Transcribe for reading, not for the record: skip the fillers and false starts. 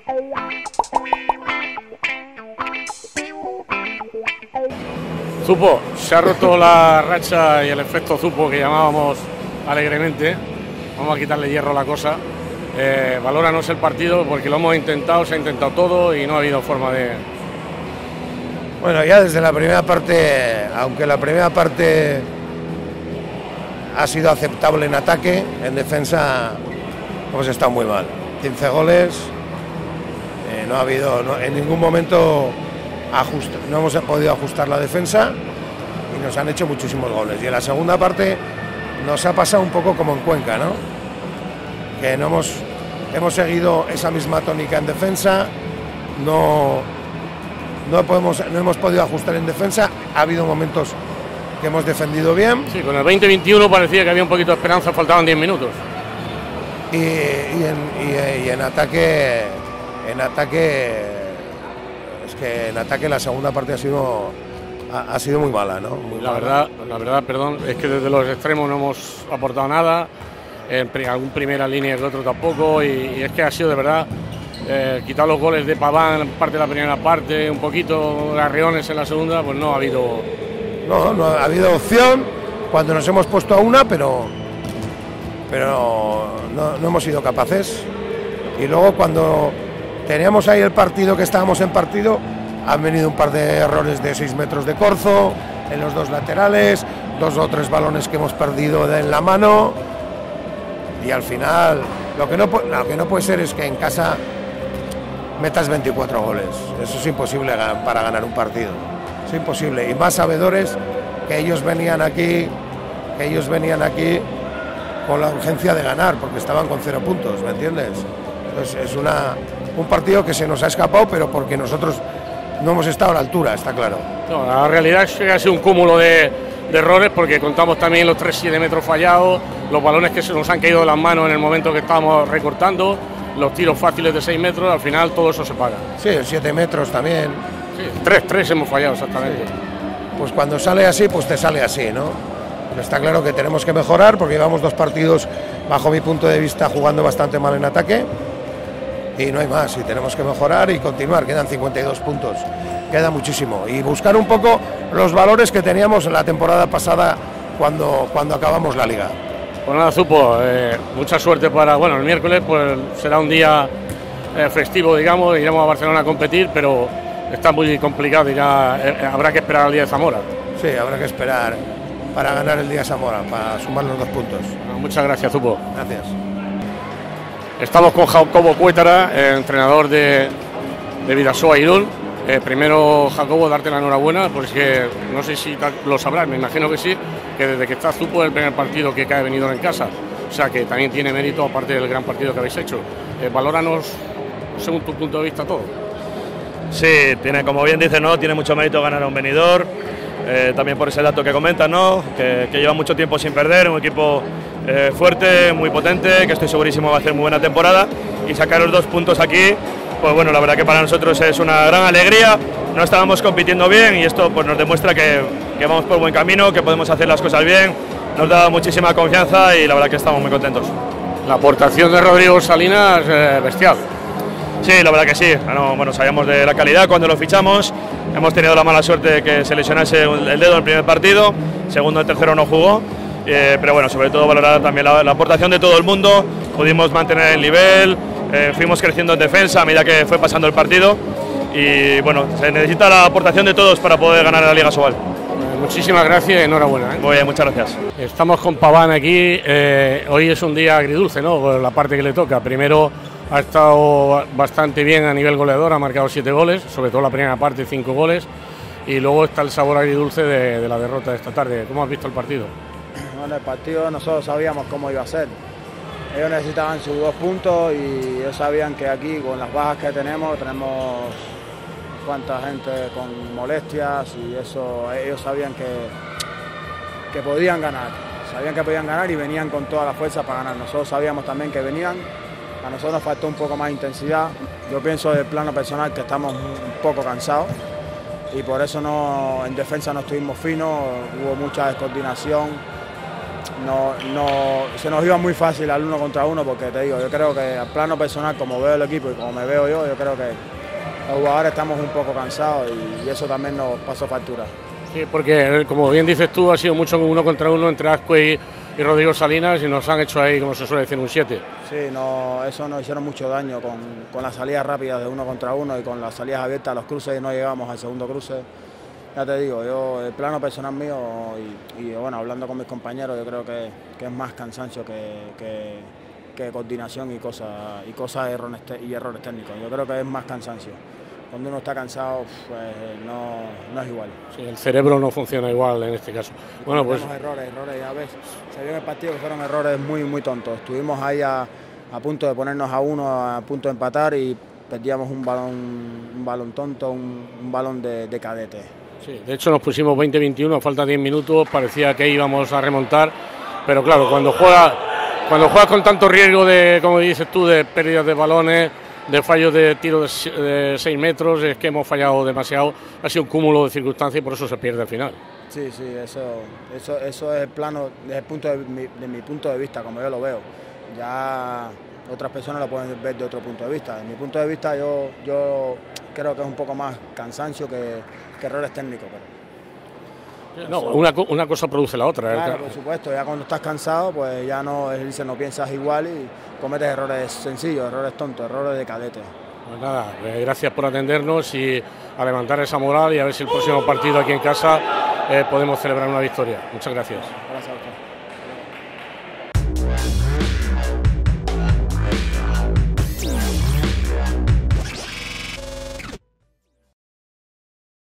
Zupo, se ha roto la racha y el efecto Zupo que llamábamos alegremente. Vamos a quitarle hierro a la cosa. Valóranos el partido porque lo hemos intentado, se ha intentado todo y no ha habido forma de... Bueno, ya desde la primera parte, aunque la primera parte ha sido aceptable en ataque, en defensa hemos estado muy mal. 15 goles, no ha habido, en ningún momento no hemos podido ajustar la defensa y nos han hecho muchísimos goles. Y en la segunda parte nos ha pasado un poco como en Cuenca, ¿no? Que no hemos seguido esa misma tónica en defensa, no hemos podido ajustar en defensa. Ha habido momentos que hemos defendido bien. Sí, con el 20-21 parecía que había un poquito de esperanza, faltaban 10 minutos. Y en ataque, es que en ataque la segunda parte ha sido muy mala, ¿no? La verdad, perdón, es que desde los extremos no hemos aportado nada, en algún primera línea que otro tampoco, y es que ha sido de verdad, quitado los goles de Paván, parte de la primera parte, un poquito Garriones en la segunda, pues no ha habido... No ha habido opción cuando nos hemos puesto a una, pero no hemos sido capaces. Y luego cuando teníamos ahí el partido, que estábamos en partido, han venido un par de errores de 6 metros de Corzo en los dos laterales, 2 o 3 balones que hemos perdido en la mano, y al final lo que no puede ser es que en casa metas 24 goles. Eso es imposible para ganar un partido, es imposible, y más sabedores que ellos venían aquí con la urgencia de ganar, porque estaban con 0 puntos, ¿me entiendes? Entonces es un partido que se nos ha escapado, pero porque nosotros no hemos estado a la altura, está claro. No, la realidad es que ha sido un cúmulo de errores, porque contamos también los 3-7 metros fallados, los balones que se nos han caído de las manos en el momento que estábamos recortando, los tiros fáciles de 6 metros, al final todo eso se paga. Sí, 7 metros también. Sí, 3 hemos fallado exactamente. Sí. Pues cuando sale así, pues te sale así, ¿no? Pero está claro que tenemos que mejorar, porque llevamos 2 partidos, bajo mi punto de vista, jugando bastante mal en ataque, y no hay más, y tenemos que mejorar y continuar. Quedan 52 puntos, queda muchísimo, y buscar un poco los valores que teníamos en la temporada pasada cuando acabamos la liga. Pues nada, Zupo, mucha suerte para, bueno, el miércoles pues será un día festivo, digamos, iremos a Barcelona a competir, pero está muy complicado y ya habrá que esperar al día de Zamora. Sí, habrá que esperar para ganar el día de Zamora, para sumar los 2 puntos. Bueno, muchas gracias, Zupo. Gracias. Estamos con Jacobo Cuétara, entrenador de Bidasoa Irún. Primero, Jacobo, darte la enhorabuena, porque no sé si lo sabrás, me imagino que sí, que desde que está Zupo es el primer partido que cae venidor en casa, o sea que también tiene mérito, aparte del gran partido que habéis hecho. Valóranos, según tu punto de vista, todo. Sí, tiene, como bien dices, ¿no? Tiene mucho mérito ganar a un venidor, también por ese dato que comentas, ¿no? Que lleva mucho tiempo sin perder, un equipo fuerte, muy potente, que estoy segurísimo va a hacer muy buena temporada, y sacar los 2 puntos aquí, pues bueno, la verdad que para nosotros es una gran alegría. No estábamos compitiendo bien y esto pues nos demuestra que vamos por buen camino, que podemos hacer las cosas bien, nos da muchísima confianza y la verdad que estamos muy contentos. La aportación de Rodrigo Salinas, bestial. Sí, la verdad que sí. Bueno, sabíamos de la calidad cuando lo fichamos, hemos tenido la mala suerte de que se lesionase el dedo en el primer partido, segundo y tercero no jugó, pero bueno, sobre todo valorar también la aportación de todo el mundo, pudimos mantener el nivel, fuimos creciendo en defensa a medida que fue pasando el partido y bueno, se necesita la aportación de todos para poder ganar la Liga Sobal. Muchísimas gracias y enhorabuena. Muy bien, muchas gracias. Estamos con Paván aquí, hoy es un día agridulce, ¿no? Por la parte que le toca. Primero ha estado bastante bien a nivel goleador, ha marcado 7 goles, sobre todo la primera parte 5 goles, y luego está el sabor agridulce de la derrota de esta tarde. ¿Cómo has visto el partido? Bueno, el partido nosotros sabíamos cómo iba a ser. Ellos necesitaban sus 2 puntos y ellos sabían que aquí con las bajas que tenemos cuánta gente con molestias y eso, ellos sabían que podían ganar. Sabían que podían ganar y venían con toda la fuerza para ganar. Nosotros sabíamos también que venían. A nosotros nos faltó un poco más de intensidad. Yo pienso del plano personal que estamos un poco cansados y por eso en defensa no estuvimos finos, hubo mucha descoordinación, se nos iba muy fácil al 1 contra 1, porque te digo, yo creo que al plano personal, como veo el equipo y como me veo yo creo que los jugadores estamos un poco cansados y eso también nos pasó factura. Sí, porque como bien dices tú, ha sido mucho 1 contra 1 entre Azcue y Rodrigo Salinas y nos han hecho ahí, como se suele decir, un 7. Sí, eso nos hicieron mucho daño con las salidas rápidas de 1 contra 1 y con las salidas abiertas a los cruces y no llegamos al segundo cruce. Ya te digo, yo el plano personal mío y bueno, hablando con mis compañeros, yo creo que es más cansancio que coordinación y cosas errores técnicos. Yo creo que es más cansancio. Cuando uno está cansado, pues no es igual. Sí, el cerebro no funciona igual en este caso. Bueno, pues errores, ya ves. Se vio en el partido que fueron errores muy tontos. Estuvimos ahí a punto de ponernos a 1, a punto de empatar y perdíamos un balón tonto, un balón de cadete. Sí, de hecho nos pusimos 20-21, a falta 10 minutos, parecía que íbamos a remontar, pero claro, cuando juegas con tanto riesgo de, como dices tú, de pérdidas de balones, de fallos de tiro de 6 metros, es que hemos fallado demasiado, ha sido un cúmulo de circunstancias y por eso se pierde al final. Sí, eso es el plano desde mi punto de vista, como yo lo veo. Ya otras personas lo pueden ver de otro punto de vista. Desde mi punto de vista yo creo que es un poco más cansancio que errores técnicos. Pero no, una cosa produce la otra. Claro, por supuesto, ya cuando estás cansado, pues ya no piensas igual y cometes errores sencillos, errores tontos, errores de cadete. Pues nada, gracias por atendernos y a levantar esa moral y a ver si el próximo partido aquí en casa podemos celebrar una victoria. Muchas gracias. Gracias a usted.